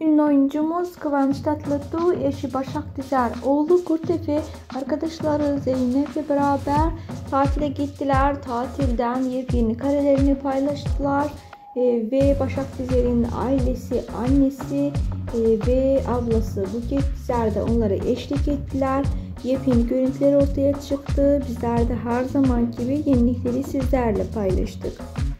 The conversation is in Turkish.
Ünlü oyuncumuz Kıvanç Tatlıtuğ, eşi Başak Dizer, oğlu Kurtefe, arkadaşları Zeynep'le beraber tatile gittiler. Tatilden yepyeni karelerini paylaştılar. Ve Başak Dizer'in ailesi, annesi ve ablası Buket Dizer de onlara eşlik ettiler. Yepyeni görüntüler ortaya çıktı. Bizler de her zaman gibi yenilikleri sizlerle paylaştık.